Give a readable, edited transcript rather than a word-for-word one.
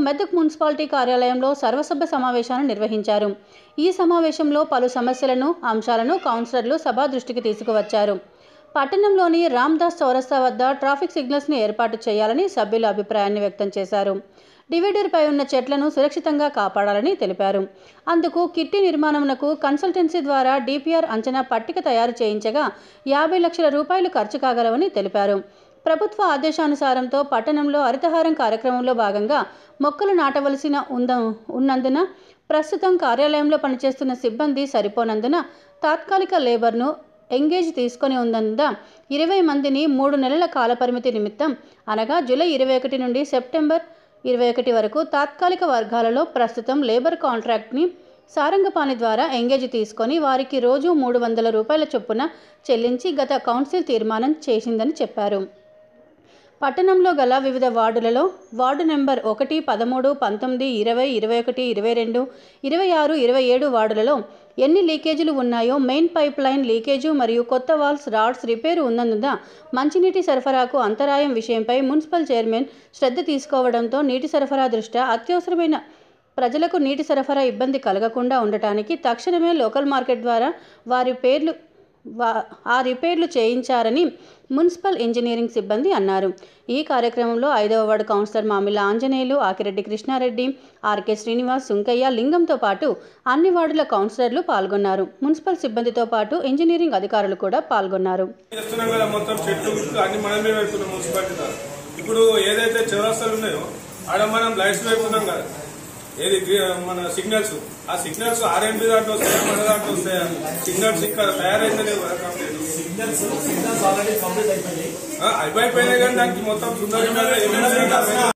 Medak municipality కార్యాలయంలో సర్వసభ్య సమావేశాన్ని నిర్వహించారు. ఈ సమావేశంలో పలు సమస్యలను, అంశాలను కౌన్సిలర్లు సభ దృష్టికి తీసుకువచ్చారు. పట్టణంలోని రామ్దాస్ చౌరస్తా వద్ద ట్రాఫిక్ సిగ్నల్స్ను ఏర్పాటు చేయాలని సభ్యులు అభిప్రాయాన్ని వ్యక్తం చేశారు. డివైడర్పై ఉన్న చెట్లను సురక్షితంగా కాపాడాలని తెలిపారు. అందుకు కిట్టి నిర్మాణమునకు కన్సల్టెన్సీ ద్వారా డిపిఆర్ అంచనా పట్టిక తయారు చేయించగా 50 లక్షల రూపాయలు ఖర్చు కాగలవని తెలిపారు. ప్రభుత్వ ఆదేశానుసారంతో పట్టణంలో హరితహారం కార్యక్రమంలో భాగంగా మొక్కలు నాటవలసిన ఉన్నందున ప్రస్తుతం కార్యాలయంలో పనిచేస్తున్న సిబ్బంది సరిపోనందున తాత్కాలిక లేబర్ను ఎంగేజ్ తీసుకొని ఉన్నందున 20 మందిని 3 నెలల కాలపరిమితి నిమిత్తం అనగా జూలై 21 నుండి సెప్టెంబర్ 21 వరకు తాత్కాలిక వర్గాలలో ప్రస్తుతం లేబర్ కాంట్రాక్ట్ని సారంగపాణి ద్వారా ఎంగేజ్ తీసుకొని వారికి రోజు 300 రూపాయల చొప్పున చెల్లించి గత కౌన్సిల్ తీర్మానం చేసిందని చెప్పారు. పట్టణంలో గల వివిధ వార్డులలో వార్డు నెంబర్ 1, 13, 19, 20, 21, 22, 26, 27 వార్డులలో ఎన్ని లీకేజీలు ఉన్నాయో, మెయిన్ పైప్ లైన్ లీకేజు మరియు కొత్త వాల్స్, రాడ్స్ రిపేరు ఉన్నందున మంచినీటి సరఫరాకు అంతరాయం విషయంపై మున్సిపల్ చైర్మన్ శ్రద్ధ తీసుకోవడంతో నీటి సరఫరా దృష్ట్యా అత్యవసరమైన ప్రజలకు నీటి సరఫరా ఇబ్బంది కలగకుండా ఉండటానికి తక్షణమే లోకల్ మార్కెట్ ద్వారా ఆ రిపేర్లు చేయించారని మున్సిపల్ ఇంజనీరింగ్ సిబ్బంది అన్నారు. ఈ కార్యక్రమంలో 5వ ward councillor Mamilla Anjaneyulu, Akireddy Krishnareddy, RK Srinivas, Sunkaiah, లింగంతో పాటు అన్ని వార్డుల కౌన్సిలర్లు పాల్గొన్నారు. మున్సిపల్ సిబ్బందితో పాటు ఇంజనీరింగ్ అధికారులు కూడా పాల్గొన్నారు. ఇప్పుడు ఏదైతే చౌరస్తాలు ఉన్నాయో ఆడ మనం లైట్స్ పెడుతున్నాం కదా, ఏది మన సిగ్నల్స్, ఆ సిగ్నల్స్ ఆర్ఎంపీ దాంట్లో వస్తాయా, మన దాంట్లో వస్తాయా? సిగ్నల్స్ ఇంకా తయారైందనే సిగ్నల్స్ ఆల్రెడీ కంప్లీట్ అయిపోయినాయి కానీ దానికి మొత్తం